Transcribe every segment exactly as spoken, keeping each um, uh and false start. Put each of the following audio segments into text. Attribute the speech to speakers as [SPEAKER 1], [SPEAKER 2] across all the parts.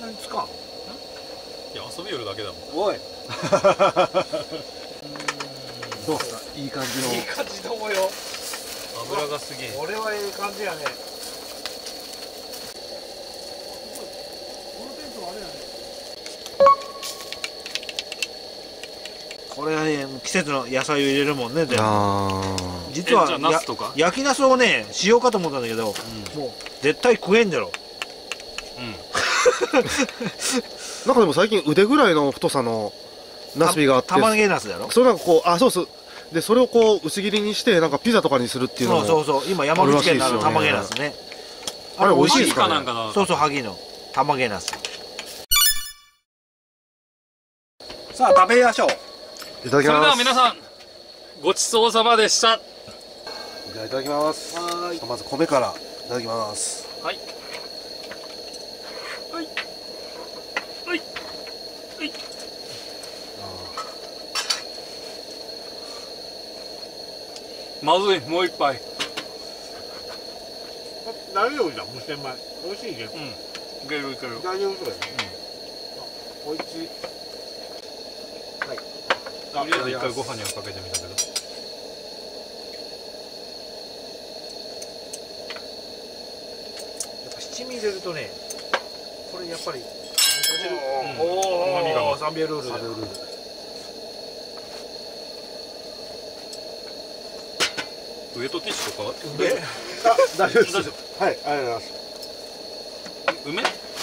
[SPEAKER 1] に使うの？
[SPEAKER 2] いや遊びよるだけだもん。
[SPEAKER 1] おい。
[SPEAKER 3] どうですか、いい感じの。
[SPEAKER 1] いい感じと思うよ。
[SPEAKER 2] 油がすげえ。
[SPEAKER 1] これはいい感じやね。これはね、季節の野菜を入れるもんね。でも実は
[SPEAKER 2] えじゃあナスとか
[SPEAKER 1] 焼きナスをねしようかと思ったんだけど、もう絶対食えんだろ。
[SPEAKER 3] なんかでも最近腕ぐらいの太さのナスビがあって、
[SPEAKER 1] 玉ねぎナスだろ。
[SPEAKER 3] それなんかこう、あ、そうそう、でそれをこう薄切りにしてなんかピザとかにするっていうのも、
[SPEAKER 1] そうそうそう、今山口県のあの玉ねぎナスね。
[SPEAKER 3] あれ美味しいですかね。
[SPEAKER 1] そうそう、萩の玉ねぎナス。さあ食べましょう。
[SPEAKER 3] いただきます。
[SPEAKER 2] それでは皆さんごちそうさまでした。
[SPEAKER 3] いただきます。
[SPEAKER 1] はい。
[SPEAKER 3] まず米からいただきます。
[SPEAKER 2] はいはいはいはい。まずい、もう一杯。
[SPEAKER 1] 大丈夫じゃん、無洗米。美味しいね。
[SPEAKER 2] うん、いけるいける。
[SPEAKER 1] 大丈夫そうだよね。美味しい。はい。
[SPEAKER 2] とりあえず一回ご飯にはかけてみたけど。
[SPEAKER 1] やっぱ七味入れるとね、これやっぱり
[SPEAKER 2] おお、旨味が
[SPEAKER 1] サンビエルール。
[SPEAKER 3] サンビエルール。
[SPEAKER 2] ウエットティッシュとか
[SPEAKER 1] 梅。
[SPEAKER 3] あ、大丈夫です。
[SPEAKER 2] 大丈
[SPEAKER 3] はい、ありがとうございます。
[SPEAKER 2] 梅？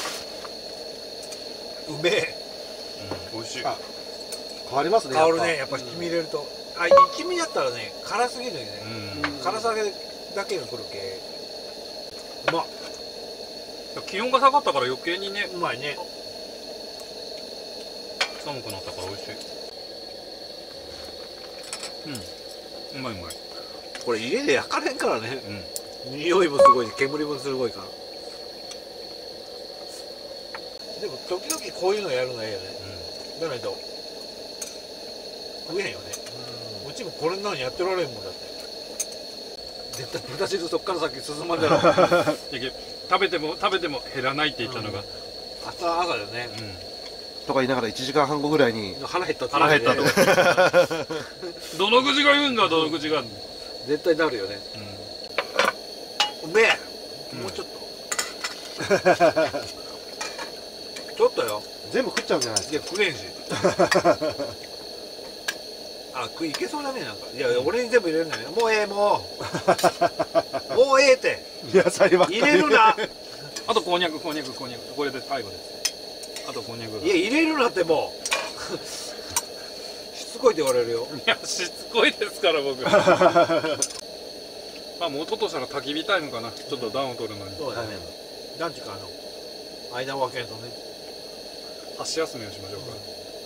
[SPEAKER 1] うめえ。
[SPEAKER 2] うん、美味しい。
[SPEAKER 3] あ、変わりますね。
[SPEAKER 1] 香るね、やっぱ七味入れると。あ、一味だったらね、辛すぎるよね。
[SPEAKER 2] うん。
[SPEAKER 1] 辛さだけがくるけ。うまっ。
[SPEAKER 2] 気温が下がったから余計にね、
[SPEAKER 1] うまいね。
[SPEAKER 2] 寒くなったから美味しい。うん、うまいうまい。
[SPEAKER 1] これ家で焼かれんからね。
[SPEAKER 2] うん。
[SPEAKER 1] 匂いもすごいし、煙もすごいから。でも時々こういうのやるのええよね。じゃないと食えへんよね。うちもこれなのにやってられんもんだって。絶対豚汁そっから先進まんだろ。
[SPEAKER 2] 食べても食べても減らないって言ったのが、
[SPEAKER 1] 朝朝だよね。
[SPEAKER 3] とか言いながらいちじかんはんごぐらいに
[SPEAKER 1] 腹減ったって
[SPEAKER 2] 腹減ったと。どの口が言うんだ、どの口が。
[SPEAKER 1] 絶対なるよね。うめえ。もうちょっと。ちょっとよ。
[SPEAKER 3] 全部食っちゃうんじゃないです
[SPEAKER 1] いや食えんし。あ、食いけそうだね、なんか。いや、俺に全部入れるんだね。もうええ、もう。もうええって。
[SPEAKER 3] か。野菜ばっかり
[SPEAKER 1] 入れるな。
[SPEAKER 2] あとこんにゃくこんにゃくこんにゃく、これで最後です。あとこんにゃく。
[SPEAKER 1] いや、入れるなってもう。しつこいって言われるよ。
[SPEAKER 2] いや、しつこいですから僕。まあもうちょっとしたら焚き火タイムかな。ちょっと暖を取るのに。
[SPEAKER 1] そうだね。なんちゅうか、あの間を分けんとね。
[SPEAKER 2] 箸休みをしましょうか。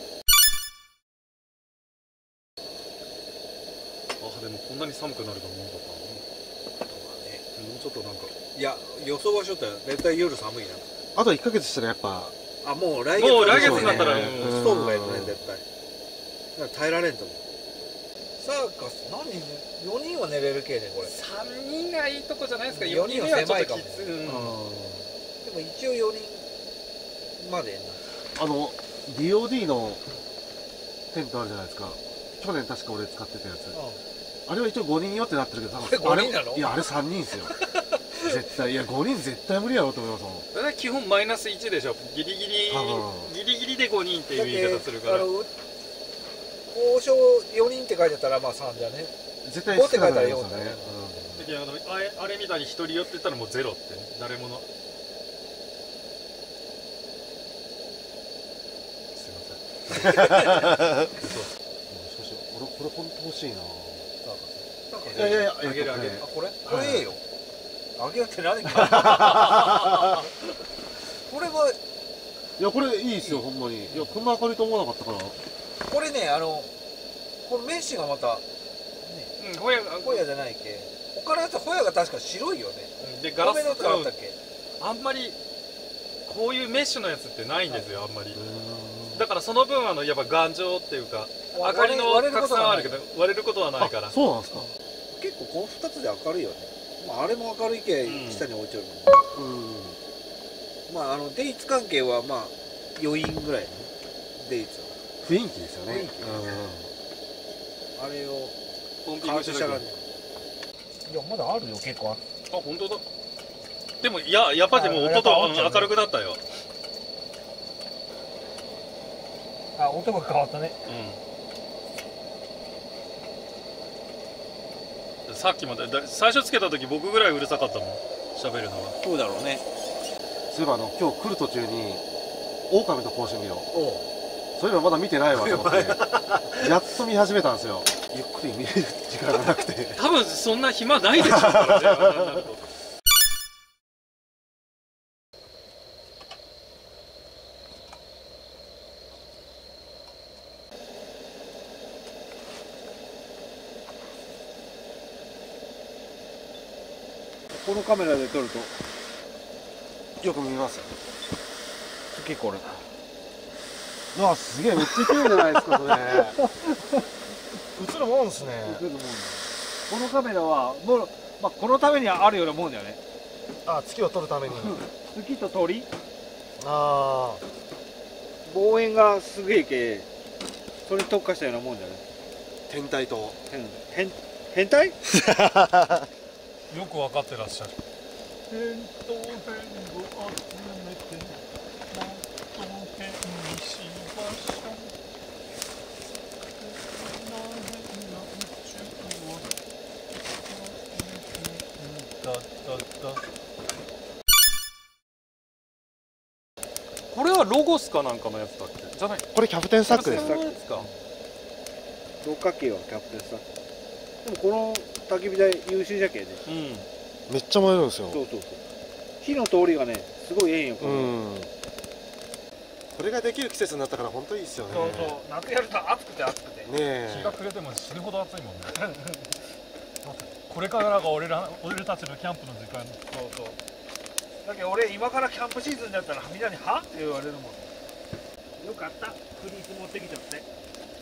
[SPEAKER 2] あ、でもこんなに寒くなると思わなかったな。もうちょっとなんか。
[SPEAKER 1] いや、予想はしとったよ。絶対夜寒いな。
[SPEAKER 3] あといっかげつしたらやっぱ
[SPEAKER 1] あ、もう来月
[SPEAKER 2] もう来月になったら、
[SPEAKER 1] ストーブがいるね、絶対。だから耐えられんと思う。サーカス、何人、よにんは寝れる系ね、これ。
[SPEAKER 2] さんにんがいいとこじゃないですか。
[SPEAKER 1] よにんは狭いかも。
[SPEAKER 2] つ。うん。
[SPEAKER 1] でも一応よにんまでな。
[SPEAKER 3] あの ディーオーディー のテントあるじゃないですか。去年確か俺使ってたやつ。あれは一応ごにんよってなってるけど、多分
[SPEAKER 1] これごにんなの？
[SPEAKER 3] いや、あれさんにんですよ。絶対。いや、ごにん絶対無理やろうと思いますもん。
[SPEAKER 2] それは基本マイナスいちでしょ。ギリギリギリギリでごにんっていう言い方するから。
[SPEAKER 1] 交渉よにんって書いてたらまあさんじゃね。
[SPEAKER 3] 絶対
[SPEAKER 1] ごって書いたらよん
[SPEAKER 3] ね。
[SPEAKER 1] だね。
[SPEAKER 2] あのあれあれみたいにひとり寄ってたらもうゼロって誰もの。すいません。
[SPEAKER 3] しかし俺これ本当欲しいな。いやいやいや、
[SPEAKER 1] あげるあげる。あ、これこれええよ。あげるって何か。これはい
[SPEAKER 3] や、これいいですよ、ほんまに。いや、こんな明るいと思わなかったから。
[SPEAKER 1] これね、あのこのメッシュがまたね、
[SPEAKER 2] ホヤ
[SPEAKER 1] ホヤじゃないけ。他のやつホヤが確か白いよね。
[SPEAKER 2] でガラス
[SPEAKER 1] の使ったっけ。
[SPEAKER 2] あんまりこういうメッシュのやつってないんですよ、あんまり。だからその分あのやっぱ頑丈っていうか明かりの拡散はあるけど割れることはないから。
[SPEAKER 3] そうなんですか。
[SPEAKER 1] 結構このふたつで明るいよね。まああれも明るいけ下に置いてるもん。 まああのデイツ関係はまあ余韻ぐらいね、デイツは
[SPEAKER 3] 雰囲気ですよね。
[SPEAKER 1] 雰囲気あれを
[SPEAKER 2] ポンピン
[SPEAKER 1] カ
[SPEAKER 2] グしなきゃ。
[SPEAKER 1] ートしたらね、いやまだあるよ結構ある。
[SPEAKER 2] あ、本当だ。でもいや、やっぱりもう
[SPEAKER 1] あ
[SPEAKER 2] 音と
[SPEAKER 1] やっぱあっちゃうね
[SPEAKER 2] 明るくなったよ。
[SPEAKER 1] あ、音が変わったね。
[SPEAKER 2] うん。さっきまでだ最初つけた時僕ぐらいうるさかったもん。喋るのが。
[SPEAKER 1] そうだろうね。
[SPEAKER 3] そういえばあの今日来る途中に狼と甲子園を
[SPEAKER 1] おう。
[SPEAKER 3] そういえばまだ見てないわと思ってやっと見始めたんですよ。ゆっくり見れる時間がなくて
[SPEAKER 2] 多分そんな暇ないでしょうからね。あんなになると
[SPEAKER 1] このカメラで撮ると
[SPEAKER 3] よく見ます
[SPEAKER 1] 結構ね。
[SPEAKER 3] うわすげえめっちゃ綺麗じゃないですかそれ映るもんですね。
[SPEAKER 1] このカメラはもう、まあ、このためにあるようなもんだよね。
[SPEAKER 3] あ、月を撮るために
[SPEAKER 1] 月と鳥、
[SPEAKER 3] ああ
[SPEAKER 1] 望遠がすげえけ、それに特化したようなもんだよね。
[SPEAKER 3] 天体と
[SPEAKER 1] 変変変態？
[SPEAKER 2] よく分かってらっしゃる。
[SPEAKER 1] 変と変を集めてもっと変にしましょう。
[SPEAKER 2] これはロゴスかなんかのやつだっけ？じゃない。
[SPEAKER 3] これキャプテンサックです。
[SPEAKER 2] そのやつか。
[SPEAKER 1] 六角形はキャプテンさ。でもこの焚き火台優秀じゃけね。
[SPEAKER 2] うん。
[SPEAKER 3] めっちゃ燃えるんですよ。
[SPEAKER 1] そうそうそう。火の通りがね、すごいええんよ。これ
[SPEAKER 3] うんこれができる季節になったから本当いいですよね。
[SPEAKER 1] そうそう。夏やると暑くて暑くて。
[SPEAKER 3] ねえ
[SPEAKER 2] 日が暮れても死ぬほど暑いもんね。これからが俺ら俺たちのキャンプの時間。
[SPEAKER 1] そうそう。だけど俺今からキャンプシーズンだったらみんなにはって言われるもん。よかった。フリース持ってきちゃって。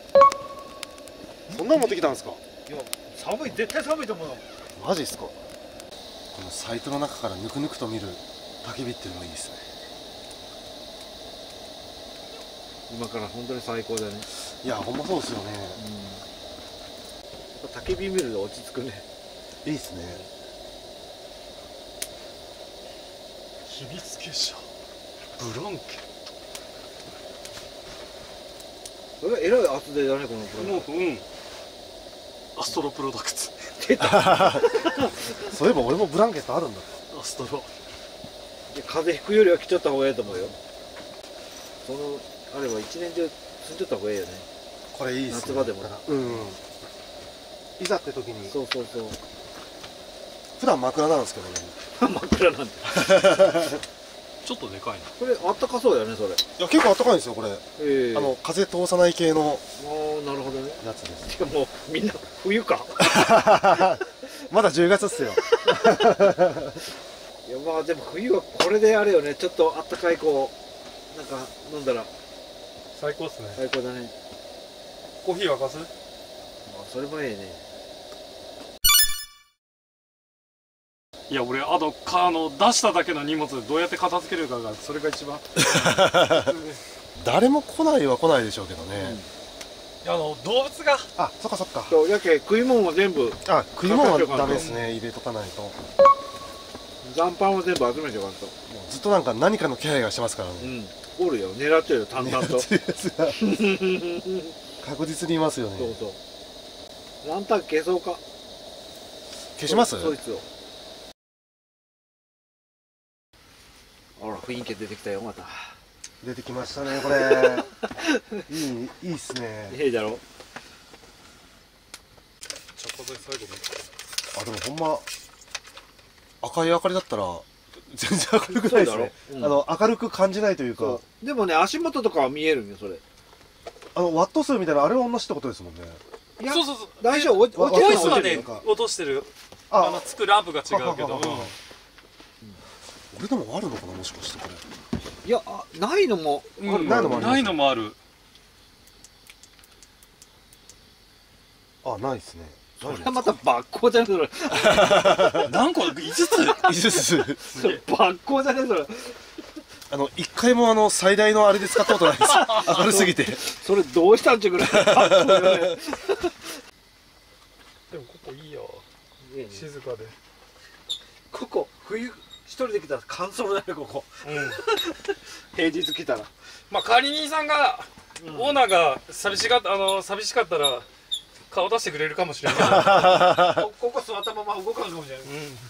[SPEAKER 3] そんなの持ってきたんですか。
[SPEAKER 1] いや寒い、絶対寒いと思うの。
[SPEAKER 3] マジっすか。このサイトの中からぬくぬくと見る焚き火っていうのがいいですね。
[SPEAKER 1] 今から本当に最高だね。
[SPEAKER 3] いやほんまそうですよね。
[SPEAKER 1] うん。焚き火見ると落ち着くね。
[SPEAKER 3] いいっすね。
[SPEAKER 2] 秘密結社ブランケ。
[SPEAKER 1] それえらい厚手だねこのプロ。
[SPEAKER 2] もううん。アストロプロダクツ。
[SPEAKER 3] そういえば俺もブランケットあるんだ。
[SPEAKER 2] アストロ。
[SPEAKER 1] 風邪ひくよりは着ちゃった方がいいと思うよ。そのあれば一年中住んじゃった方がいいよね。
[SPEAKER 3] これいいっすね。
[SPEAKER 1] 夏場でも
[SPEAKER 3] うんいざって時に
[SPEAKER 1] そうそうそう。
[SPEAKER 3] 普段枕なんですけどね。
[SPEAKER 1] 枕なんて。
[SPEAKER 2] ちょっとでかいな。
[SPEAKER 1] これあったかそうだよねそれ。
[SPEAKER 3] いや結構暖かいんですよこれ。
[SPEAKER 1] ええ。
[SPEAKER 3] あの風通さない系の
[SPEAKER 1] ああなるほどね。
[SPEAKER 3] やつです。
[SPEAKER 1] でもみんな冬か。
[SPEAKER 3] まだじゅうがつっすよ。
[SPEAKER 1] いやまあでも冬はこれであれよね。ちょっとあったかいこうなんか飲んだら
[SPEAKER 2] 最高っすね。
[SPEAKER 1] 最高だね。
[SPEAKER 2] コーヒー沸かす？
[SPEAKER 1] まあそれもええね。
[SPEAKER 2] いや俺あのかあの出しただけの荷物どうやって片付けるかがそれが一番。
[SPEAKER 3] 誰も来ないは来ないでしょうけどね。
[SPEAKER 2] あの動物が
[SPEAKER 3] あそっかそっか。
[SPEAKER 1] そうやけ食い物も全部
[SPEAKER 3] あ食い物はダメですね。入れとかないと。
[SPEAKER 1] 残飯を全部集めておかんと。
[SPEAKER 3] ずっとなんか何かの気配がしてますからね。
[SPEAKER 1] うんおるよ。狙ってるよ淡々と。
[SPEAKER 3] 狙ってるやつが確実にいますよね。
[SPEAKER 1] そうそう。ランタン消そうか。
[SPEAKER 3] 消します？
[SPEAKER 1] そいつを。ほら雰囲気出てきたよまた。
[SPEAKER 3] 出てきましたねこれ。いいいいっすね。
[SPEAKER 1] ええだろ。
[SPEAKER 2] チョコで最後に。
[SPEAKER 3] あでもほんま赤い明かりだったら全然明るくないですね。
[SPEAKER 1] うん
[SPEAKER 3] あの明るく感じないというか。
[SPEAKER 1] そうでもね足元とかは見えるんよそれ。
[SPEAKER 3] あのワット数みたいなあれは同じってことですもんね。
[SPEAKER 1] いや
[SPEAKER 2] そうそうそう。
[SPEAKER 1] 大丈夫。落ち
[SPEAKER 3] わ
[SPEAKER 1] 落ちる
[SPEAKER 2] ボイスはね
[SPEAKER 1] のは落ちるよ。
[SPEAKER 2] 落としてる。あのつくランプが違うけど。
[SPEAKER 3] はははは俺でもあるのかなもしかしてこれ。
[SPEAKER 1] いやあないのも
[SPEAKER 2] うん
[SPEAKER 1] ある
[SPEAKER 3] ないのもあります
[SPEAKER 2] ないのもある。
[SPEAKER 3] あないですね。
[SPEAKER 1] それはまたバッコじゃねそれ。
[SPEAKER 2] 何個？五つ？
[SPEAKER 3] いいです。
[SPEAKER 1] それバッコじゃねそれ。
[SPEAKER 3] あの一回もあの最大のあれで使ったことないです明るすぎて。
[SPEAKER 1] それどうしたんちゅうぐらい
[SPEAKER 2] でもここいいよ、静かで。
[SPEAKER 1] ここ冬一人で来たら乾燥だねここ。
[SPEAKER 2] うん
[SPEAKER 1] 平日来たら。
[SPEAKER 2] まあ管理人さんが、うん、オーナーが寂しがったあの寂しかったら顔出してくれるかもしれないこ, ここ座ったまま動かんかもしれない、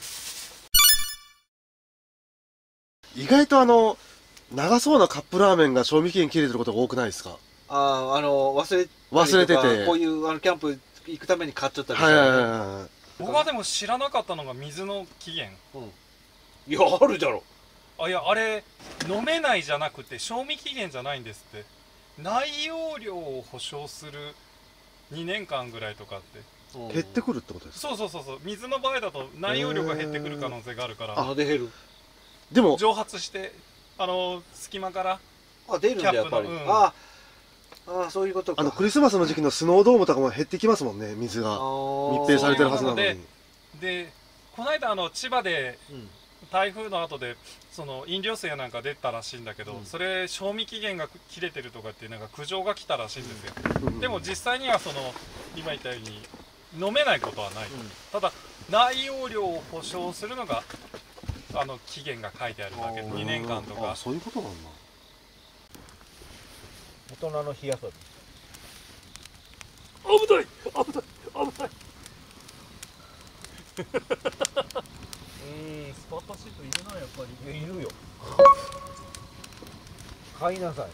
[SPEAKER 3] うん、意外とあの長そうなカップラーメンが賞味期限切れてることが多くないですか？
[SPEAKER 1] ああ、あの忘れ
[SPEAKER 3] 忘れてて
[SPEAKER 1] こういうあのキャンプ行くために買っちゃったり
[SPEAKER 3] して、はいはいはい、
[SPEAKER 2] 僕はでも知らなかったのが水の期限、
[SPEAKER 1] うん、いやあるじゃろ。
[SPEAKER 2] あ、いやあれ飲めないじゃなくて賞味期限じゃないんですって。内容量を保証するにねんかんぐらいとかって
[SPEAKER 3] 減ってくるってことですか？
[SPEAKER 2] そうそうそうそう、水の場合だと内容量が減ってくる可能性があるから、
[SPEAKER 1] あで減る。
[SPEAKER 2] でも蒸発してあの隙間から
[SPEAKER 1] あ出るんだやっぱり、うん、ああそういうことか。
[SPEAKER 3] あのクリスマスの時期のスノードームとかも減ってきますもんね、水が密閉されてるはずなのに。
[SPEAKER 2] で, でこの間あの千葉で、うん台風の後でその飲料水やなんか出たらしいんだけど、うん、それ賞味期限が切れてるとかってなんか苦情が来たらしいんですよ、うん、でも実際にはその今言ったように飲めないことはない、うん、ただ内容量を保証するのがあの期限が書いてあるだけでにねんかんとか。
[SPEAKER 3] あそういうことなんだ。
[SPEAKER 1] 大人の火遊び。
[SPEAKER 2] 危ない危ない危ないうん、スパッタシートいるなやっぱり。
[SPEAKER 1] いやいるよ買いなさい、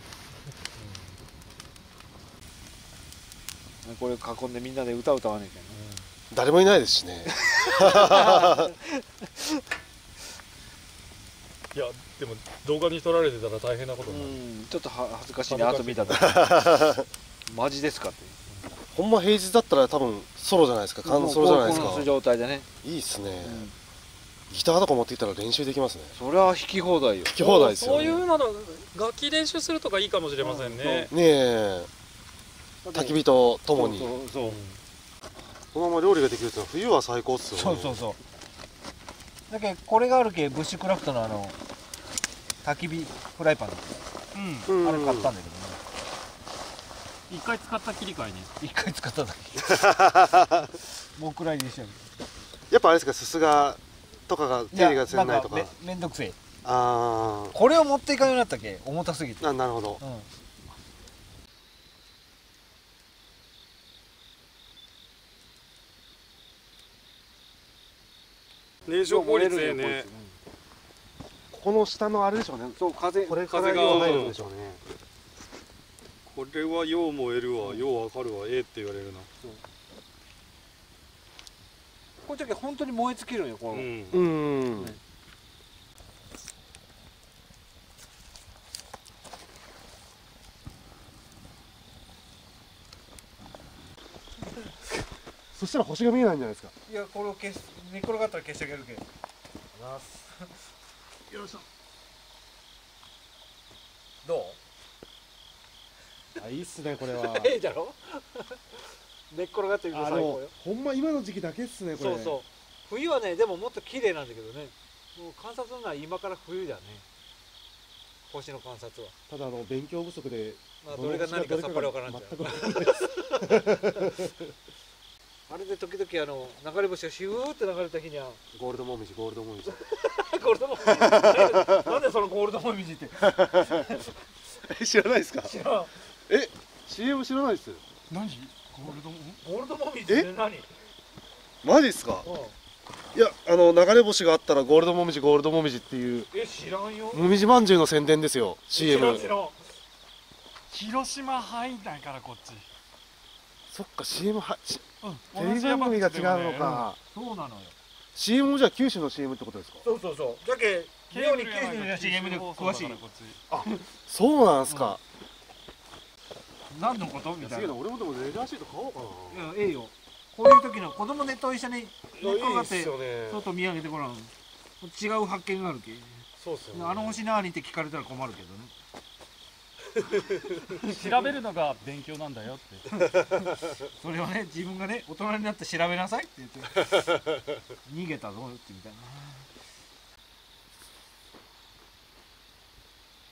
[SPEAKER 1] うん、これ囲んでみんなで歌歌わなきゃね、
[SPEAKER 3] うん、誰もいないですしね
[SPEAKER 2] いやでも動画に撮られてたら大変なことになる。
[SPEAKER 1] うんちょっとは恥ずかしいね後見たとマジですかって。
[SPEAKER 3] ほんま平日だったら多分ソロじゃないですか、乾燥じゃないですか。
[SPEAKER 1] この状態でね
[SPEAKER 3] いいっすね、うんギターとか持ってきたら練習できますね。
[SPEAKER 1] それは弾き放題よ。
[SPEAKER 3] 弾き放題ですよ、ね、
[SPEAKER 2] そういうの楽器練習するとかいいかもしれませんね。
[SPEAKER 3] ねえ焚き火とともにそうそうそう、うん、このまま料理ができるってのは冬は最高っすよね。
[SPEAKER 1] そうそうそうだけどこれがあるけブッシュクラフトのあの焚き火フライパンだった、うん、あれ買ったんだけどね。
[SPEAKER 2] 一回使ったきりかいね。
[SPEAKER 1] 一回使っただけもうくらいでしょ。
[SPEAKER 3] やっぱあれですか、すすがとかが手入れがつれないとか。
[SPEAKER 1] め, めんどくせえ。
[SPEAKER 3] ああ
[SPEAKER 1] これを持っていかんようになったっけ重たすぎて。
[SPEAKER 3] あなるほど、
[SPEAKER 2] うん、燃焼効率ええね。
[SPEAKER 3] ここの下のあれでしょうね。
[SPEAKER 1] そう風
[SPEAKER 3] これ風が入るんでしょうね。
[SPEAKER 2] これはよう燃えるわ、ようわかるわ、ええって言われるな。
[SPEAKER 1] これだけ本当に燃え尽きるんよこの。うん。
[SPEAKER 3] うん、ねそしたら星が見えないんじゃないですか。
[SPEAKER 1] いやこれを消し寝転がったら消してあげるけん。よいしょ。どう？
[SPEAKER 3] あいいっすねこれは。
[SPEAKER 1] ええじゃろ。寝っ転がってみると最高よ。
[SPEAKER 3] ほんま今の時期だけっすねこれ。
[SPEAKER 1] そうそう。冬はねでももっと綺麗なんだけどね。もう観察するのは今から冬だね。星の観察は。
[SPEAKER 3] ただあの勉強不足で。
[SPEAKER 1] まあどれが何かさっぱりわからんじゃん。あれで時々あの流れ星がシューって流れた日には
[SPEAKER 3] ゴールドモミジゴールドモミジ
[SPEAKER 1] ゴールドモミジなんでそのゴールドモミジって
[SPEAKER 3] 知らないですか。
[SPEAKER 1] 知らん。
[SPEAKER 3] え シーエム 知らないです。
[SPEAKER 2] 何ゴールドモ
[SPEAKER 1] ゴールドモミジって何？
[SPEAKER 3] マジっすか。いやあの流れ星があったらゴールドモミジゴールドモミジっていう。
[SPEAKER 1] え知らんよ。
[SPEAKER 3] もみじまんじゅうの宣伝ですよ シーエム。
[SPEAKER 1] 知らん知らん。
[SPEAKER 2] 広島入んないからこっち。
[SPEAKER 3] そっか シーエム は、
[SPEAKER 2] うん、
[SPEAKER 3] テレビ番組が違うのか、
[SPEAKER 1] うん、そうなのよ。
[SPEAKER 3] シーエム もじゃあ九州の シーエム ってことですか。
[SPEAKER 1] そうそうそう。だけ妙に九州の シーエム で詳しい。
[SPEAKER 3] あ、そうなんすか、
[SPEAKER 1] うん、何のことみたいな。
[SPEAKER 3] 俺もでもレジャーシート買おうかな。
[SPEAKER 1] いやええよ。こういう時の子供ネット一緒に寝っ転がって外見上げてごらん。違う発見があるけ。
[SPEAKER 3] そうっすよね。
[SPEAKER 1] あの星なーにって聞かれたら困るけどね。
[SPEAKER 2] 調べるのが勉強なんだよって
[SPEAKER 1] それをね自分がね大人になって調べなさいって言って逃げたぞってみたいな。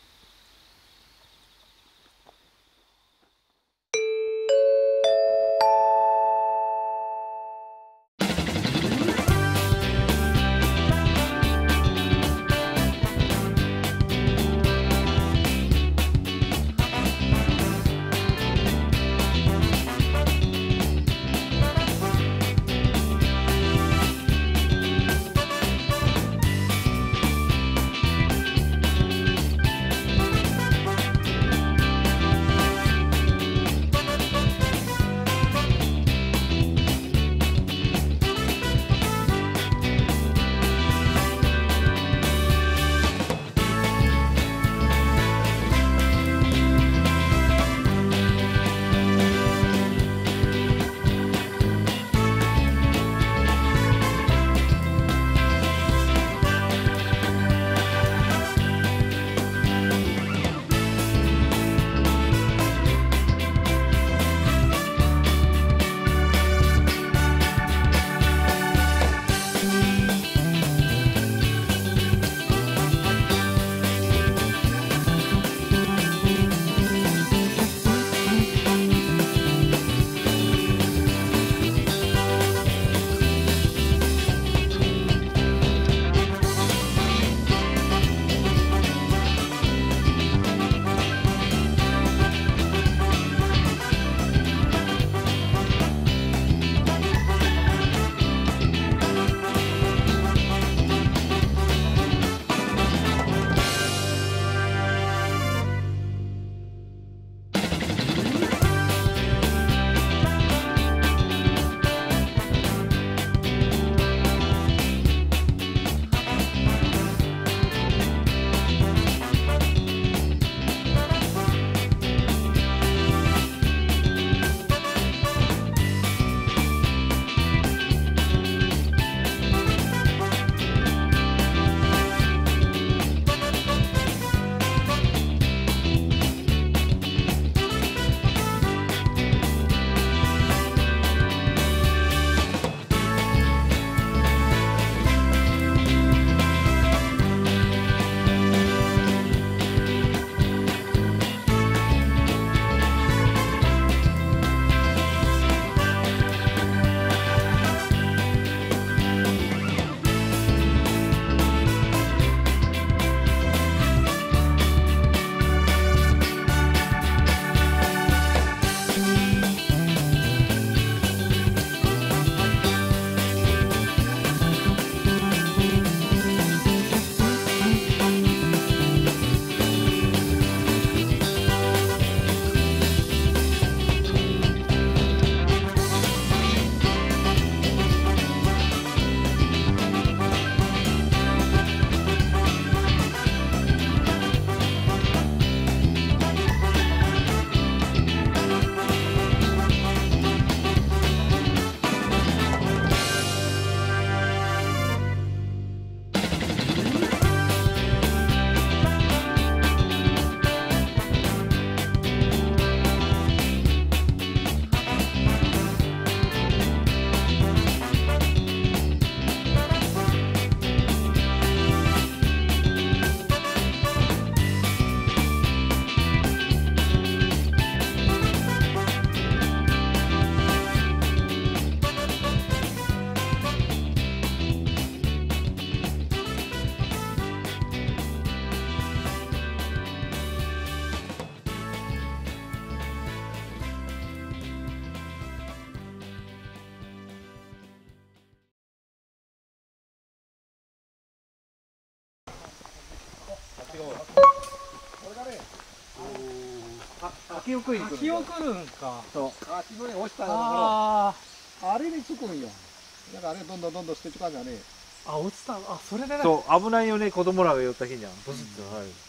[SPEAKER 1] 秋送りに来るんだ
[SPEAKER 2] 秋を来るんか。
[SPEAKER 1] そう秋のに落ちたの
[SPEAKER 2] あ
[SPEAKER 1] あれにつくんよだからあれどんどんどんどん捨てちゃうじゃね
[SPEAKER 2] あ、あ、落ちた。あ、それでね。
[SPEAKER 1] そう危ないよね子供らが寄った日にはブスッと入る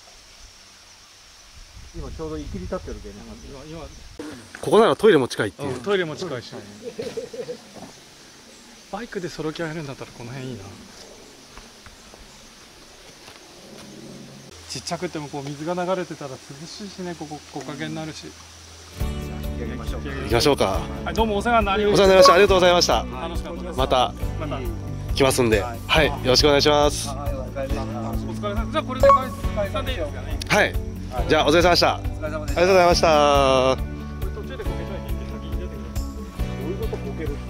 [SPEAKER 1] 今ちょうどいきり立ってるけどね
[SPEAKER 2] 今、
[SPEAKER 3] ここならトイレも近いっていう、
[SPEAKER 2] 今トイレも近いしね。バイクでソロキャンやるんだったらこの辺いいな。ちっちゃくてもこう水が流れてたら涼しいしね、ここ木陰になるし。
[SPEAKER 1] やりましょうか
[SPEAKER 3] 行きましょうか。
[SPEAKER 2] はい、どうもお世話になりま
[SPEAKER 3] お
[SPEAKER 2] した。
[SPEAKER 3] 世話になりました。ありがとうございました。
[SPEAKER 2] 楽しかったです。
[SPEAKER 3] また
[SPEAKER 2] また。
[SPEAKER 3] 来ますんで、はい、よろしくお願いします。
[SPEAKER 1] はいお疲れ様
[SPEAKER 2] お疲れ様。じゃあこれで返す返さんでいいですかね。
[SPEAKER 3] はい、じゃあお疲れ様でした。あり
[SPEAKER 1] お疲れ様で
[SPEAKER 3] がとうございました。
[SPEAKER 2] これ途中でこけといて先に出てくる。
[SPEAKER 1] どういうことこける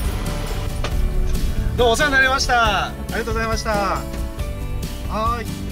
[SPEAKER 3] どうもお世話になりました。ありがとうございました。はーい。